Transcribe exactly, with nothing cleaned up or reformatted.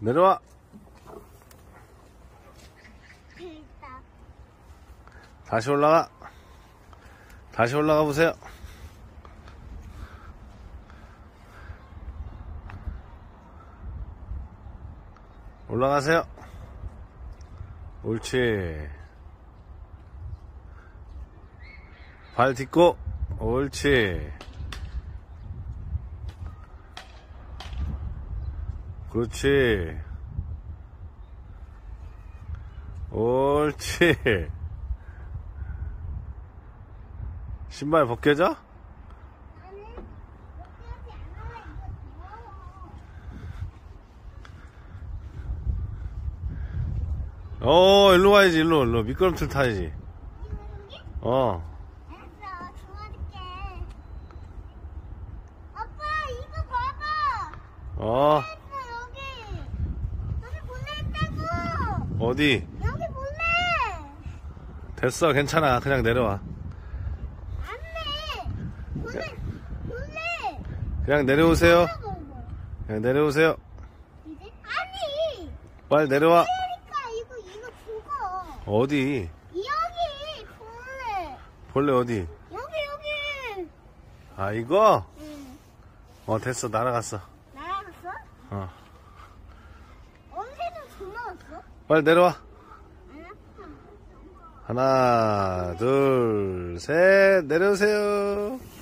내려와. 다시 올라가. 다시 올라가 보세요. 올라가세요. 옳지. 발 딛고. 옳지. 그렇지. 옳지. 신발 벗겨져? 어, 일로 와야지. 일로 일로 미끄럼틀 타야지. 어. 알았어, 도와줄게. 아빠, 이거 봐봐. 어. 여기. 여기 볼래 했다고. 어디? 여기 볼래. 됐어. 괜찮아. 그냥 내려와. 안 돼. 볼래. 볼래. 그냥 내려오세요. 그냥 내려오세요. 이제? 아니. 빨리 내려와. 그러니까 이거 이거 죽어. 어디? 여기 볼래. 벌레 어디? 여기 여기. 아, 이거? 응. 어, 됐어. 날아갔어. 날아갔어? 어. 언제든 전화왔어? 빨리 내려와. 안 아파. 하나, 둘, 셋. 내려오세요.